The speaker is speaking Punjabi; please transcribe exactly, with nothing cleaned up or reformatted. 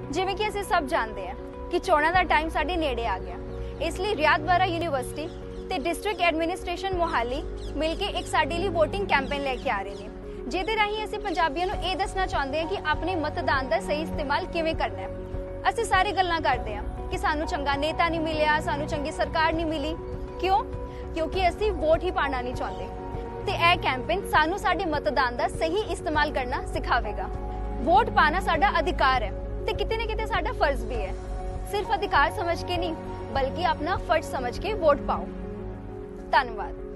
ਜਿਵੇਂ ਕਿ ਅਸੀਂ ਸਭ ਜਾਣਦੇ ਹਾਂ ਕਿ ਚੋਣਾਂ ਦਾ ਟਾਈਮ ਸਾਡੇ ਨੇੜੇ ਆ ਗਿਆ। ਇਸ ਲਈ ਰਿਆਤ ਬਾਹਰਾ ਯੂਨੀਵਰਸਿਟੀ ਤੇ ਡਿਸਟ੍ਰਿਕਟ ਐਡਮਿਨਿਸਟ੍ਰੇਸ਼ਨ ਮੋਹਾਲੀ ਮਿਲ ਕੇ ਇੱਕ ਸਾਡੇ ਲਈ VOTING ਕੈਂਪੇਨ ਲੈ ਕੇ ਆ ਰਹੇ ਨੇ, ਜਿਹਦੇ ਰਾਹੀਂ ਅਸੀਂ ਪੰਜਾਬੀਆਂ ਨੂੰ ਇਹ ਦੱਸਣਾ ਚਾਹੁੰਦੇ ਹਾਂ ਕਿ ਆਪਣੇ ਮਤਦਾਨ ਦਾ ਸਹੀ ਇਸਤੇਮਾਲ ਕਿਵੇਂ ਕਰਨਾ ਹੈ। ਅਸੀਂ ਸਾਰੇ ਗੱਲਾਂ ਕਰਦੇ ਹਾਂ ਕਿ ਸਾਨੂੰ ਚੰਗਾ ਨੇਤਾ ਨਹੀਂ ਮਿਲਿਆ, ਸਾਨੂੰ ਚੰਗੀ ਸਰਕਾਰ ਨਹੀਂ ਮਿਲੀ। ਕਿਉਂ? ਕਿਉਂਕਿ ਅਸੀਂ ਵੋਟ ਹੀ ਪਾਣਾ ਨਹੀਂ ਚਾਹੁੰਦੇ। ਤੇ ਇਹ ਕੈਂਪੇਨ ਸਾਨੂੰ ਸਾਡੇ ਮਤਦਾਨ ਦਾ ਸਹੀ ਇਸਤੇਮਾਲ ਕਰਨਾ ਸਿਖਾਵੇਗਾ। ਵੋਟ ਪਾਣਾ ਸਾਡਾ ਅਧਿਕਾਰ ਹੈ ਤੇ ਕਿਤੇ ਨਾ ਕਿਤੇ ਸਾਡਾ ਫਰਜ਼ ਵੀ ਹੈ। सिर्फ अधिकार समझ के नहीं बल्कि अपना फर्ज समझ के वोट पाओ। धन्यवाद।